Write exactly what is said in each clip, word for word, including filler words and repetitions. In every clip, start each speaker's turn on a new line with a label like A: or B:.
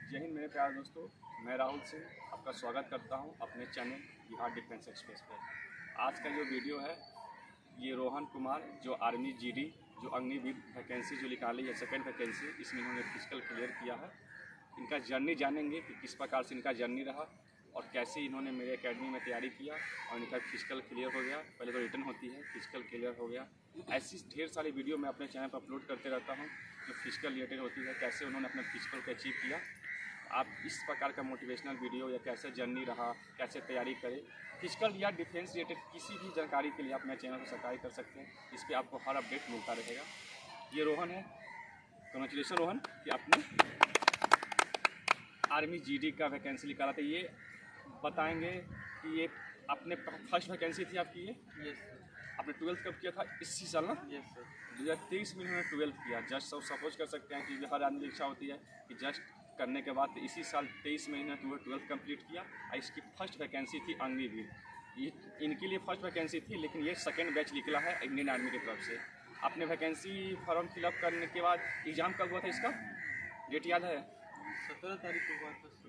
A: जय हिंद मेरे प्यारे दोस्तों, मैं राहुल सिंह आपका स्वागत करता हूं अपने चैनल बिहार डिफेंस एक्सप्रेस पर। आज का जो वीडियो है ये रोहन कुमार जो आर्मी जीडी जो अग्निवीर वैकेंसी जो निकाली है सेकेंड वैकेंसी, इसमें इन्होंने फिजिकल क्लियर किया है। इनका जर्नी जानेंगे कि किस प्रकार से इनका जर्नी रहा और कैसे इन्होंने मेरे एकेडमी में तैयारी किया और इनका फिजिकल क्लियर हो गया। पहले तो रिटर्न होती है, फिजिकल क्लियर हो गया। ऐसी ढेर सारी वीडियो मैं अपने चैनल पर अपलोड करते रहता हूँ जो फिजिकल रिलेटेड होती है, कैसे उन्होंने अपने फिजिकल को अचीव किया। आप इस प्रकार का मोटिवेशनल वीडियो या कैसे जर्नी रहा, कैसे तैयारी करें फिजिकल या डिफेंस रिलेटेड किसी भी जानकारी के लिए आप मेरे चैनल को सब्सक्राइब कर सकते हैं। इस पर आपको हर अपडेट मिलता रहेगा। ये रोहन है, कांग्रेचुलेसन रोहन कि आपने आर्मी जीडी का वैकेंसी निकाला था। ये बताएंगे कि ये आपने फर्स्ट वैकेंसी थी आपकी ये?
B: यस
A: आपने ट्वेल्थ कब किया था? इसी साल ना?
B: Yes sir.
A: दो हज़ार तेईस में इन्होंने ट्वेल्थ किया। जस्ट सब सपोज कर सकते हैं कि हर आदमी की इच्छा होती है कि जस्ट करने के बाद इसी साल तेईस में इन्होंने ट्वेल्थ कंप्लीट किया और इसकी फर्स्ट वैकेंसी थी अग्निवीर। ये इनके लिए फर्स्ट वैकेंसी थी, लेकिन ये सेकेंड बैच निकला है इंडियन आर्मी की तरफ से। आपने वैकेंसी फॉर्म फिलअप करने के बाद एग्ज़ाम कब हुआ था इसका? डेट याद है?
B: सत्रह तारीख को हुआ था।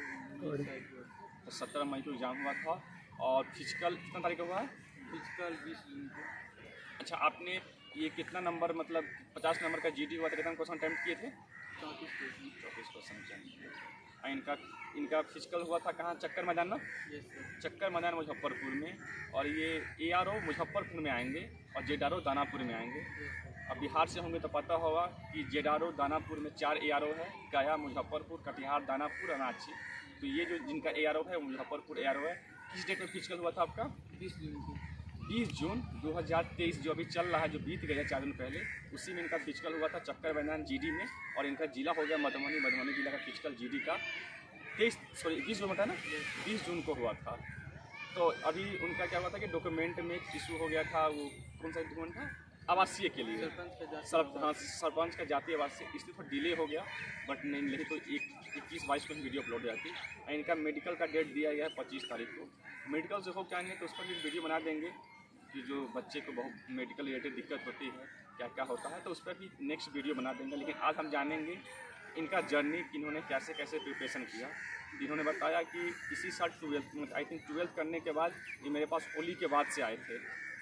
B: सत्रह
A: तो सत्रह मई को एग्ज़ाम हुआ था और फिजिकल कितना तारीख को हुआ है?
B: फिजिकल बीस जून को।
A: अच्छा, आपने ये कितना नंबर मतलब पचास नंबर का जीडी हुआ था, कितना क्वेश्चन अटेम्प्ट किए थे?
B: चौंतीस क्वेश्चन।
A: चौबीस क्वेश्चन। इनका इनका फिजिकल हुआ था कहाँ? चक्कर मैदान ना?
B: Yes sir.
A: चक्कर मैदान मुजफ्फरपुर में। और ये ए आर ओ मुजफ्फरपुर में आएंगे और जेड आर ओ दानापुर में आएंगे। अब बिहार से होंगे तो पता होगा कि जेड आर ओ दानापुर में चार ए आर ओ है, गया, मुजफ्फरपुर, कटिहार, दानापुर, अनाची। तो ये जो जिनका ए आर ओ है वो मुजफ्फरपुर ए आर ओ है। किस डेट में फिजिकल हुआ था आपका?
B: बीस जून को।
A: बीस जून दो हज़ार तेईस जो अभी चल रहा है, जो बीत गया चार दिन पहले, उसी में इनका फिजिकल हुआ था चक्कर मैदान जीडी में। और इनका जिला हो गया मधुबनी। मधुबनी जिला का फिजिकल जीडी का तेईस सॉरी बीस जून था ना, बीस जून को हुआ था। तो अभी उनका क्या हुआ था कि डॉक्यूमेंट में इशू हो गया था। वो कौन सा डॉक्यूमेंट था? आवासीय के लिए,
B: सरपंच का जाति
A: सर हाँ सरपंच का जाति आवासीय, इसलिए थोड़ा डिले हो गया। बट नहीं नहीं तो एक इक्कीस बाईस को वीडियो अपलोड हो जाती। और इनका मेडिकल का डेट दिया गया है पच्चीस तारीख को। मेडिकल से हो क्या आएंगे तो उस पर भी वीडियो बना देंगे कि जो बच्चे को बहुत मेडिकल रिलेटेड दिक्कत होती है, क्या क्या होता है, तो उस पर भी नेक्स्ट वीडियो बना देंगे। लेकिन आज हम जानेंगे इनका जर्नी कि इन्होंने कैसे कैसे प्रिपरेशन किया। इन्होंने बताया कि इसी साल ट्वेल्थ आई थिंक ट्वेल्थ करने के बाद ये मेरे पास होली के बाद से आए थे।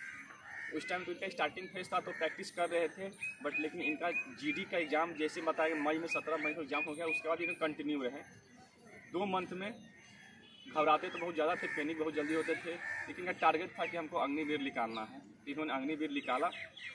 A: उस टाइम तो इनका स्टार्टिंग फेज था तो प्रैक्टिस कर रहे थे, बट लेकिन इनका जीडी का एग्ज़ाम जैसे बताया मई में सत्रह मई को एग्ज़ाम हो गया। उसके बाद इन्हें कंटिन्यू रहे दो मंथ में। घबराते तो बहुत ज़्यादा थे, पैनिक बहुत जल्दी होते थे, लेकिन इनका टारगेट था कि हमको अग्निवीर निकालना है। इन्होंने अग्निवीर निकाला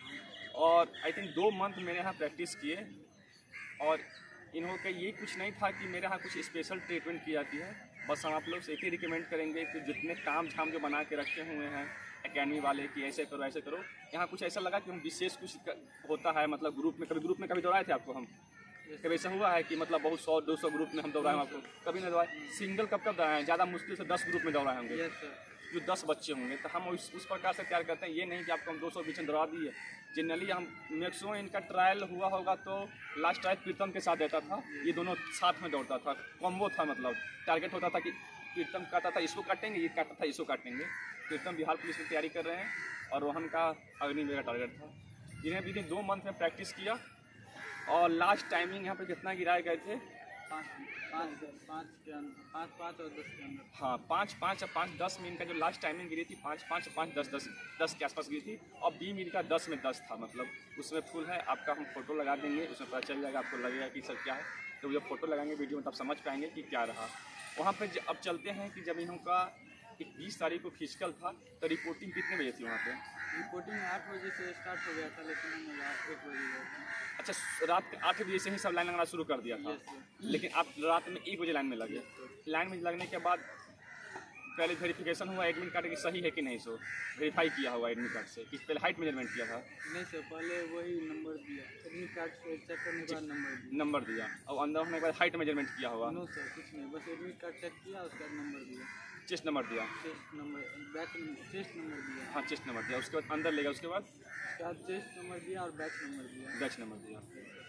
A: और आई थिंक दो मंथ मेरे यहाँ प्रैक्टिस किए। और इन्हों का ये कुछ नहीं था कि मेरे यहाँ कुछ स्पेशल ट्रीटमेंट की जाती है। बस हम आप लोग से एक ही रिकमेंड करेंगे कि जितने काम झाम जो बना के रखे हुए हैं एकेडमी वाले कि ऐसे करो ऐसे करो, यहाँ कुछ ऐसा लगा कि हम विशेष कुछ होता है। मतलब ग्रुप में कभी ग्रुप में कभी दौड़ाए थे आपको हम? कभी ऐसा हुआ है कि मतलब बहुत सौ दो सौ ग्रुप में हम दौड़ाए आपको? कभी नहीं दौड़ाए। सिंगल कब कब दौड़ाए हैं? ज़्यादा मुश्किल से दस ग्रुप में दौड़ाए होंगे।
B: Yes sir.
A: जो दस बच्चे होंगे तो हम उस उस प्रकार से तैयार करते हैं। ये नहीं कि आपको हम दो सौ बीच में दौड़ा दिए। जनरली हम मैक्सिमम इनका ट्रायल हुआ होगा तो लास्ट ट्रायल प्रीतम के साथ देता था, ये दोनों साथ में दौड़ता था, कॉम्बो था। मतलब टारगेट होता था कि प्रीतम काटता था इसको काटेंगे, ये काटता था इसको काटेंगे। प्रीतम बिहार पुलिस में तैयारी कर रहे हैं और रोहन का अग्निवीर का टारगेट था। जिन्हें भी दो मंथ में प्रैक्टिस किया और लास्ट टाइमिंग यहाँ पे कितना गिराए गए थे?
B: पाँच पाँच पाँच के अंदर, पाँच पाँच और दस के अंदर।
A: हाँ, पाँच पाँच और पाँच दस में इनका जो लास्ट टाइमिंग गिरी थी पाँच पाँच पाँच दस दस दस के आसपास गिरी थी। और बी में इनका दस में दस था। मतलब उसमें फुल है। आपका हम फोटो लगा देंगे, उसमें पता चल जाएगा, आपको लगेगा कि सर क्या है। तो जब फोटो लगाएंगे वीडियो में तब समझ पाएंगे कि क्या रहा वहाँ पर। अब चलते हैं कि जब इन्हों का बीस तारीख को फिजिकल था तो रिपोर्टिंग कितने बजे थी वहाँ पे?
B: रिपोर्टिंग आठ बजे से स्टार्ट हो गया था, लेकिन हम रात एक बजे गए थे।
A: अच्छा, रात के आठ बजे से ही सब लाइन लगाना शुरू कर दिया था?
B: Yes sir.
A: लेकिन आप रात में एक बजे लाइन में लगे। लाइन में लगने के बाद पहले वेरिफिकेशन हुआ एडमिट कार्ड की सही है कि नहीं, सो वेरीफाई किया हुआ एडमिट कार्ड से कि पहले हाइट मेजरमेंट किया था?
B: नहीं सर, पहले वही नंबर दिया, एडमिट कार्ड से चेक करने के बाद नंबर दिया।
A: नंबर दिया और अंदर होने के बाद हाइट मेजरमेंट किया हुआ?
B: नो सर, कुछ नहीं, बस एडमिट कार्ड चेक किया, उसके बाद नंबर दिया।
A: चेस्ट नंबर दिया?
B: Chest number, batch chest number दिया।
A: हाँ, चेस्ट नंबर दिया। उसके बाद अंदर ले गया, उसके बाद
B: उसके बाद चेस्ट नंबर दिया और बैच नंबर दिया।
A: बैच नंबर दिया।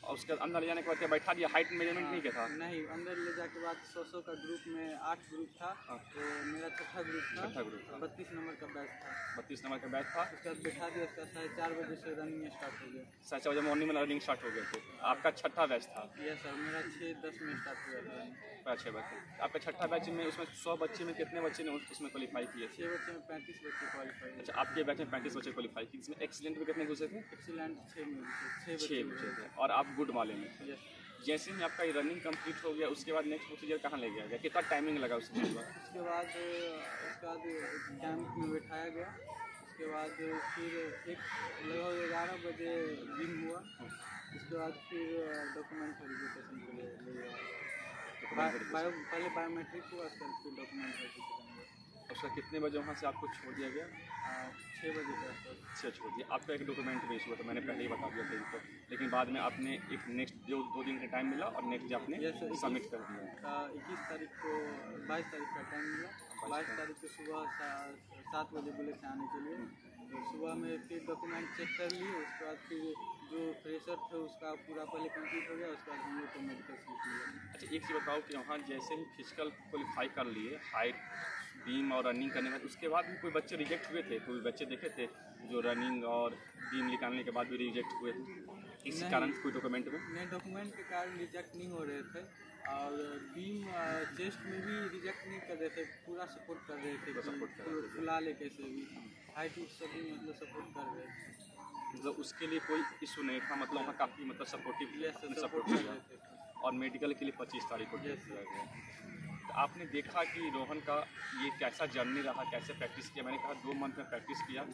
A: और उसके अंदर ले जाने के बाद क्या बैठा दिया, हाइट मेजरमेंट नहीं किया था?
B: नहीं, अंदर ले जाके बाद सौ सौ का ग्रुप में आठ ग्रुप था।
A: हाँ।
B: तो मेरा छठा ग्रुप था।
A: छठा ग्रुप था।
B: बत्तीस नंबर का बैच था।
A: बत्तीस नंबर का बैच था।
B: उसके बाद बैठा दिया, उसका साढ़े चार बजे से रनिंग स्टार्ट हो गया।
A: साढ़े चार बजे मॉर्निंग में रनिंग स्टार्ट हो गए थे। आपका छठा बैच था?
B: यस सर, मेरा छः दस में स्टार्ट हुआ था रनिंग।
A: छः बच्चे आपका छठा बैच में, उसमें सौ बच्चे में कितने बच्चे ने उसमें क्वालिफाई किए थे?
B: छः बच्चे में पैंतीस बच्चे क्वालिफाई।
A: अच्छा, आपके बैच में पैंतीस बच्चे क्वालिफाई किए, इसमें एक्सीलेंट में कितने घुसे थे?
B: एक्सीलेंट छः में छः
A: छः बच्चे थे और आप गुड वाले में थे।
B: यस।
A: जैसे ही आपका ये रनिंग कंप्लीट हो गया उसके बाद नेक्स्ट प्रोसीजर कहाँ ले गया गया, कितना टाइमिंग लगा उसके बाद?
B: उसके बाद उसके बाद कैंप में बैठाया गया। उसके बाद फिर एक लगभग ग्यारह बजे जिम हुआ। उसके बाद फिर डॉक्यूमेंट वेरिफिकेशन के लिए ले गया। बायो पहले बायोमेट्रिक हुआ, उसके बाद फिर डॉक्यूमेंट वेरिफिकेशन हुआ।
A: उसका कितने बजे वहाँ से आपको छोड़ दिया गया?
B: छः बजे के आसपास।
A: छः छोड़ दिया। आपका एक डॉक्यूमेंट पेश हुआ था, मैंने पहले ही बता दिया था इनको, लेकिन बाद में आपने एक नेक्स्ट जो दो दिन का टाइम मिला और नेक्स्ट डे आपने
B: Yes, sir.
A: सबमिट कर दिया।
B: इक्कीस तारीख को बाईस तारीख का टाइम मिला। बाईस तारीख को सुबह सा- सात बजे बोले थे आने के लिए। तो सुबह में फिर डॉक्यूमेंट चेक कर लिए। उसके बाद फिर जो फ्रेशर थे उसका पूरा पहले कंप्लीट हो गया। उसके बाद हम लोग को मेडिकल स्लिप मिला।
A: अच्छा, एक चीज़ बताओ कि वहाँ जैसे ही फिजिकल क्वालिफाई कर लिए, हाइट, बीम और रनिंग करने में, उसके बाद भी कोई बच्चे रिजेक्ट हुए थे? कोई बच्चे देखे थे जो रनिंग और बीम निकालने के बाद भी रिजेक्ट हुए थे इसी कारण कोई डॉक्यूमेंट में?
B: नहीं, डॉक्यूमेंट के कारण रिजेक्ट नहीं हो रहे थे। और बीम चेस्ट में भी रिजेक्ट नहीं कर रहे थे, पूरा सपोर्ट कर रहे थे।
A: सपोर्ट कर रहे थे।
B: फुला ले कैसे भी हाइट उट सभी मतलब सपोर्ट कर रहे थे।
A: मतलब उसके लिए कोई इशू नहीं था, मतलब वहाँ काफ़ी मतलब supportive
B: Yes, sir,
A: support
B: support
A: किया
B: कर
A: गया।
B: रहे थे।
A: और मेडिकल के लिए पच्चीस तारीख को डेट
B: Yes,
A: दिया गया। तो आपने देखा कि रोहन का ये कैसा जर्नी रहा, कैसे प्रैक्टिस किया? मैंने कहा दो मंथ में प्रैक्टिस किया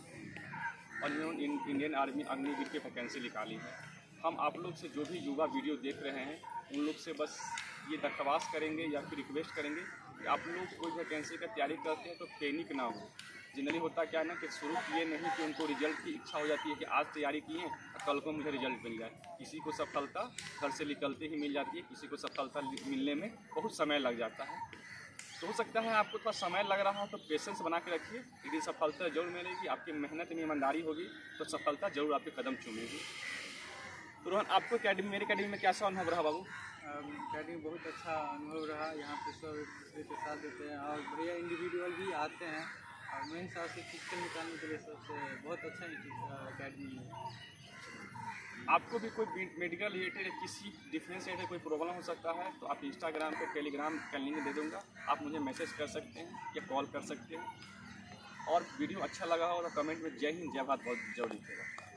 A: और इन्होंने इन, इंडियन आर्मी अग्निवीर की वैकेंसी निकाली है। हम आप लोग से जो भी युवा वीडियो देख रहे हैं उन लोग से बस ये दरख्वास्त करेंगे या फिर रिक्वेस्ट करेंगे कि आप लोग कोई वैकेंसी का तैयारी करते हैं तो पैनिक ना हो। जनरली होता क्या है ना कि शुरू किए नहीं कि उनको रिजल्ट की इच्छा हो जाती है कि आज तैयारी किए और कल को मुझे रिजल्ट मिल जाए। किसी को सफलता घर से निकलते ही मिल जाती है, किसी को सफलता मिलने में बहुत समय लग जाता है। तो हो सकता है आपको थोड़ा समय लग रहा हो तो पेशेंस बना के रखिए, लेकिन सफलता जरूर मिलेगी। आपकी मेहनत में ईमानदारी होगी तो सफलता जरूर आपके कदम चूमेगी। तो रोहन, आपको अकेडमी मेरे अकेडमी में कैसा अनुभव रहा बाबू?
B: अकेडमी बहुत अच्छा अनुभव रहा। यहाँ पे सब एक दूसरे के साथ देते हैं और बढ़िया इंडिविजुअल भी आते हैं। और मेरे हिसाब से फिजिकल निकालने के लिए सबसे बहुत अच्छा अकेडमी है।
A: आपको भी कोई मेडिकल रिलेटेड या किसी डिफेंस रिलेटेड कोई प्रॉब्लम हो सकता है तो आप इंस्टाग्राम पे टेलीग्राम का लिंक दे दूँगा, आप मुझे मैसेज कर सकते हैं या कॉल कर सकते हैं। और वीडियो अच्छा लगा हो तो कमेंट में जय हिंद जय भारत बहुत जरूर लिखिएगा।